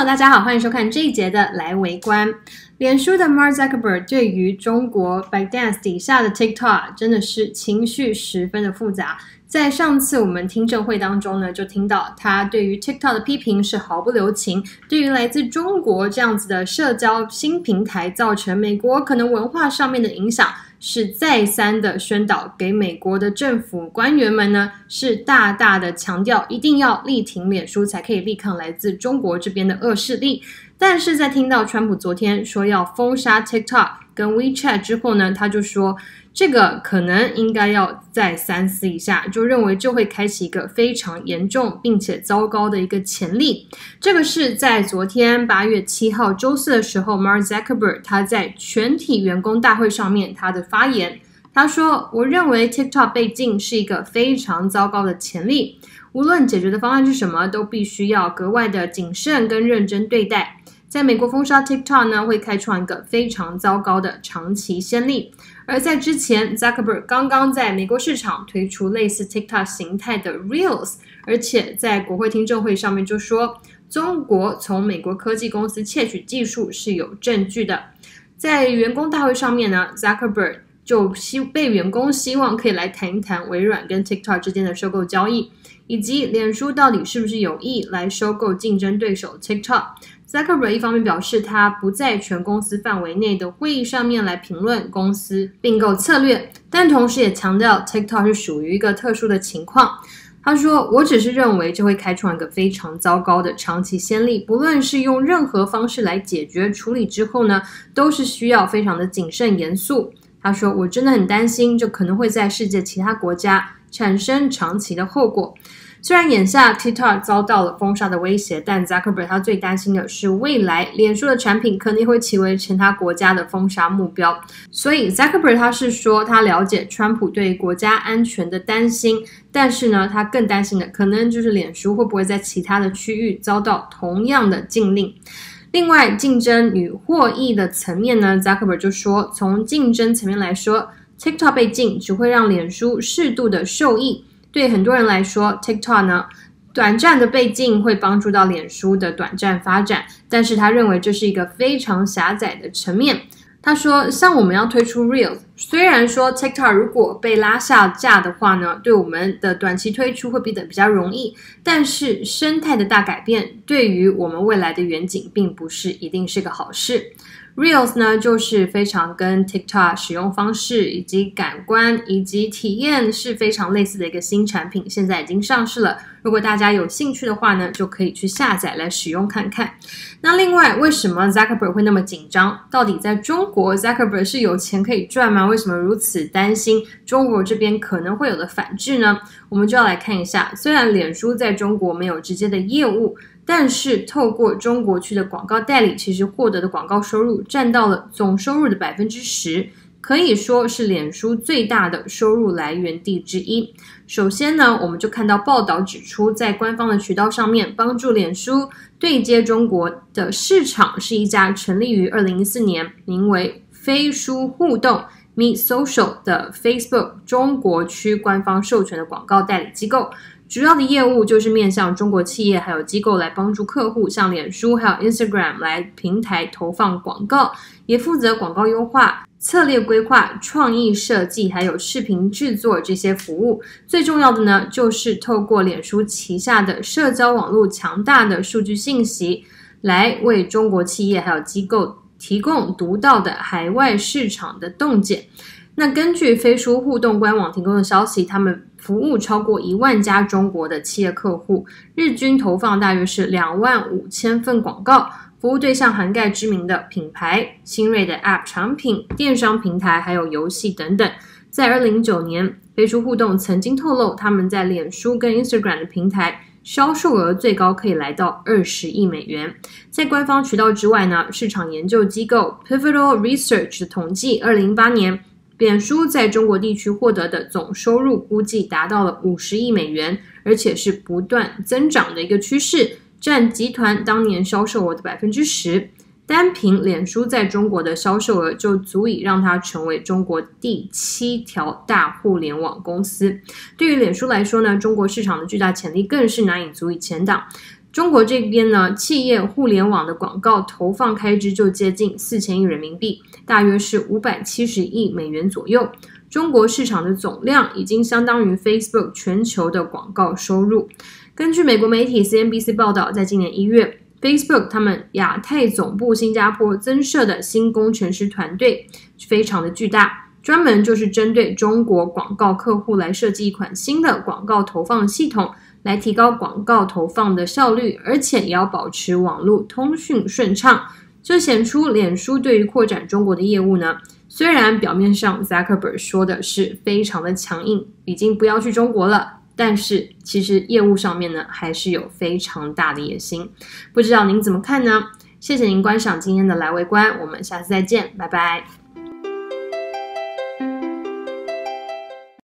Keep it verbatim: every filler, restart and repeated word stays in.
大家好，欢迎收看这一节的来围观。脸书的 Mark Zuckerberg 对于中国 ByteDance 底下的 TikTok 真的是情绪十分的复杂。在上次我们听证会当中呢，就听到他对于 TikTok 的批评是毫不留情，对于来自中国这样子的社交新平台造成美国可能文化上面的影响，是再三的宣导给美国的政府官员们呢，是大大的强调一定要力挺脸书，才可以力抗来自中国这边的恶势力。但是在听到川普昨天说要封杀 TikTok 跟 WeChat 之后呢，他就说这个可能应该要再三思一下，就认为就会开启一个非常严重并且糟糕的一个潜力。这个是在昨天八月七号周四的时候 Mark Zuckerberg 他在全体员工大会上面他的发言。他说，我认为 TikTok 被禁是一个非常糟糕的潜力，无论解决的方案是什么，都必须要格外的谨慎跟认真对待。在美国封杀 TikTok 呢，会开创一个非常糟糕的长期先例。而在之前 Zuckerberg 刚刚在美国市场推出类似 TikTok 形态的 Reels， 而且在国会听证会上面就说中国从美国科技公司窃取技术是有证据的。在员工大会上面呢， Zuckerberg 就被员工希望可以来谈一谈微软跟 TikTok 之间的收购交易，以及脸书到底是不是有意来收购竞争对手 TikTok。Zuckerberg 一方面表示他不在全公司范围内的会议上面来评论公司并购策略，但同时也强调 TikTok 是属于一个特殊的情况。他说，我只是认为这会开创一个非常糟糕的长期先例，不论是用任何方式来解决处理之后呢，都是需要非常的谨慎严肃。他说，我真的很担心这可能会在世界其他国家产生长期的后果。虽然眼下 TikTok 遭到了封杀的威胁，但 Zuckerberg 他最担心的是未来脸书的产品可能会成为其他国家的封杀目标。所以 Zuckerberg 他是说他了解川普对国家安全的担心，但是呢，他更担心的可能就是脸书会不会在其他的区域遭到同样的禁令。另外，竞争与获益的层面呢， Zuckerberg 就说从竞争层面来说， TikTok 被禁只会让脸书适度的受益。对很多人来说 TikTok 呢，短暂的被禁会帮助到脸书的短暂发展，但是他认为这是一个非常狭窄的层面。他说，像我们要推出 Reels， 虽然说 TikTok 如果被拉下架的话呢，对我们的短期推出会变得比较容易，但是生态的大改变对于我们未来的远景并不是一定是个好事。Reels 呢，就是非常跟 TikTok 使用方式以及感官以及体验是非常类似的一个新产品，现在已经上市了。如果大家有兴趣的话呢，就可以去下载来使用看看。那另外，为什么 Zuckerberg 会那么紧张？到底在中国 Zuckerberg 是有钱可以赚吗？为什么如此担心中国这边可能会有的反制呢？我们就要来看一下，虽然脸书在中国没有直接的业务，但是透过中国区的广告代理，其实获得的广告收入占到了总收入的 百分之十， 可以说是脸书最大的收入来源地之一。首先呢，我们就看到报道指出，在官方的渠道上面，帮助脸书对接中国的市场是一家成立于二零一四年，名为飞书互动 Meet Social 的 Facebook 中国区官方授权的广告代理机构。主要的业务就是面向中国企业还有机构来帮助客户向脸书还有 Instagram 来平台投放广告，也负责广告优化、策略规划、创意设计还有视频制作这些服务。最重要的呢，就是透过脸书旗下的社交网络强大的数据信息，来为中国企业还有机构提供独到的海外市场的洞见。那根据飞书互动官网提供的消息，他们服务超过一万家中国的企业客户，日均投放大约是两万五千份广告，服务对象涵盖知名的品牌、新锐的 App 产品、电商平台还有游戏等等。在二零一九年，飞书互动曾经透露，他们在脸书跟 Instagram 的平台销售额最高可以来到二十亿美元。在官方渠道之外呢，市场研究机构 Pivotal Research 的统计，二零一八年脸书在中国地区获得的总收入估计达到了五十亿美元，而且是不断增长的一个趋势，占集团当年销售额的 百分之十。单凭脸书在中国的销售额就足以让它成为中国第七条大互联网公司。对于脸书来说呢，中国市场的巨大潜力更是难以足以前挡。 中国这边呢，企业互联网的广告投放开支就接近四千亿人民币，大约是五百七十亿美元左右。中国市场的总量已经相当于 Facebook 全球的广告收入。根据美国媒体 C N B C 报道，在今年一月 Facebook 他们亚太总部新加坡增设的新工程师团队非常的巨大，专门就是针对中国广告客户来设计一款新的广告投放系统，来提高广告投放的效率，而且也要保持网络通讯顺畅。这显出脸书对于扩展中国的业务呢，虽然表面上 Zuckerberg 说的是非常的强硬，已经不要去中国了，但是其实业务上面呢，还是有非常大的野心。不知道您怎么看呢？谢谢您观赏今天的来围观，我们下次再见，拜拜。